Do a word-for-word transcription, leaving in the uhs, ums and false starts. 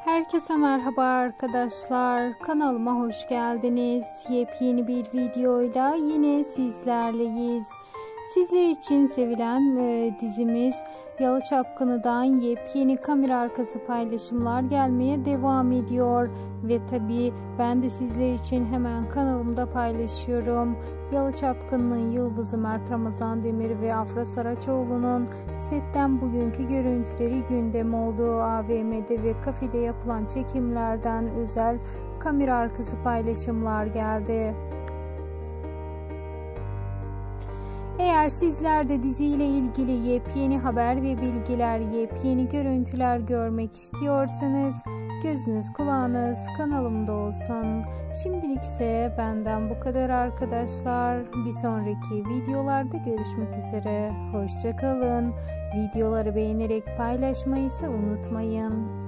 Herkese merhaba arkadaşlar. Kanalıma hoş geldiniz. Yepyeni bir videoyla yine sizlerleyiz. Sizler için sevilen e, dizimiz Yalı Çapkını'dan yepyeni kamera arkası paylaşımlar gelmeye devam ediyor. Ve tabi ben de sizler için hemen kanalımda paylaşıyorum. Yalı Çapkını'nın yıldızı Mert Ramazan Demir ve Afra Saraçoğlu'nun setten bugünkü görüntüleri gündem olduğu A V M'de ve kafede yapılan çekimlerden özel kamera arkası paylaşımlar geldi. Eğer sizler de diziyle ilgili yepyeni haber ve bilgiler, yepyeni görüntüler görmek istiyorsanız gözünüz kulağınız kanalımda olsun. Şimdilik ise benden bu kadar arkadaşlar. Bir sonraki videolarda görüşmek üzere. Hoşça kalın. Videoları beğenerek paylaşmayı ise unutmayın.